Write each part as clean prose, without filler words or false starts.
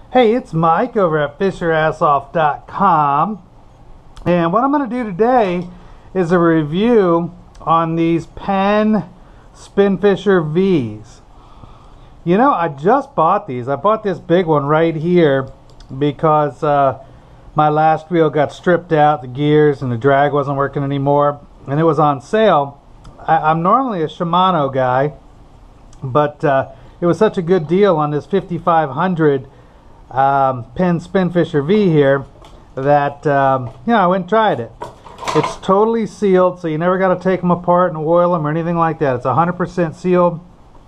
Hey, it's Mike over at FisherAssOff.com, and what I'm going to do today is a review on these Penn Spinfisher V's. You know, I just bought these. I bought this big one right here because my last reel got stripped out, the gears and the drag wasn't working anymore, and it was on sale. I'm normally a Shimano guy, but it was such a good deal on this 5500 Penn Spinfisher V here that you know, I went and tried it. It's totally sealed, so you never got to take them apart and oil them or anything like that. It's 100% sealed.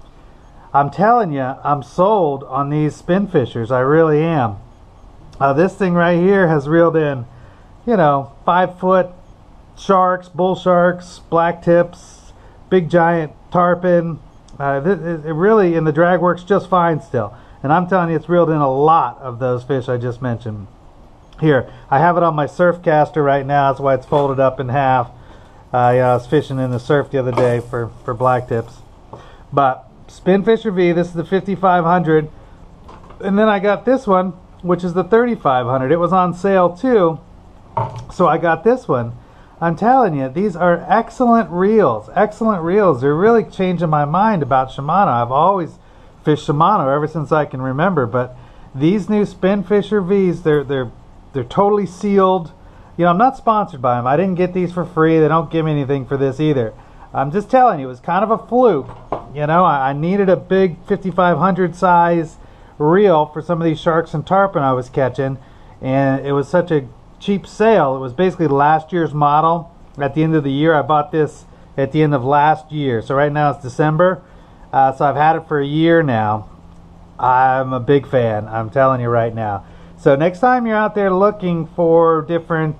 I'm telling you, I'm sold on these Spinfishers. I really am. This thing right here has reeled in, you know, 5-foot sharks, bull sharks, black tips, big giant tarpon. It really, and the drag works just fine still. And I'm telling you, it's reeled in a lot of those fish I just mentioned. Here, I have it on my surf caster right now. That's why it's folded up in half. Yeah, I was fishing in the surf the other day for black tips. But Spinfisher V, this is the 5500. And then I got this one, which is the 3500. It was on sale too, so I got this one. I'm telling you, these are excellent reels. Excellent reels. They're really changing my mind about Shimano. I've always fished Shimano ever since I can remember, but these new Spinfisher V's, they're totally sealed. You know, I'm not sponsored by them. I didn't get these for free. They don't give me anything for this either. I'm just telling you, it was kind of a fluke. You know, I needed a big 5500 size reel for some of these sharks and tarpon I was catching, and it was such a cheap sale. It was basically last year's model. At the end of the year, I bought this at the end of last year. So right now it's December. So I've had it for a year now. I'm a big fan, I'm telling you right now. So next time you're out there looking for different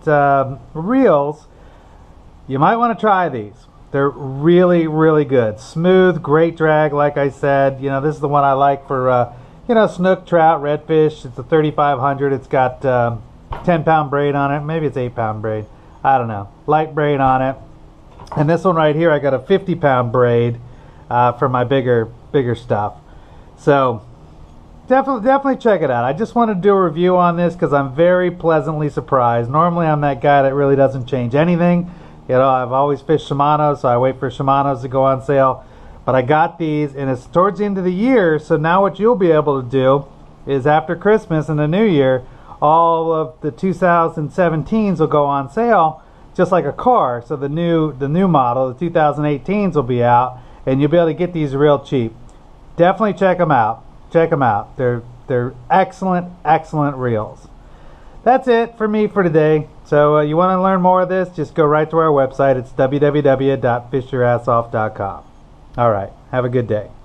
reels, you might want to try these. They're really, really good. Smooth, great drag, like I said. You know, this is the one I like for, you know, snook, trout, redfish. It's a 3500. It's got 10-pound braid on it. Maybe it's 8-pound braid. I don't know. Light braid on it. And this one right here, I got a 50-pound braid for my bigger stuff. So definitely check it out. I just want to do a review on this because I'm very pleasantly surprised. Normally I'm that guy that really doesn't change anything. You know, I've always fished Shimano, so I wait for Shimanos to go on sale. But I got these, and it's towards the end of the year, so now what you'll be able to do is after Christmas and the New Year, all of the 2017s will go on sale just like a car. So the new model, the 2018s, will be out, and you'll be able to get these real cheap. Definitely check them out. Check them out. They're excellent reels. That's it for me for today. So you want to learn more of this, just go right to our website. It's www.fisherassoff.com. All right. Have a good day.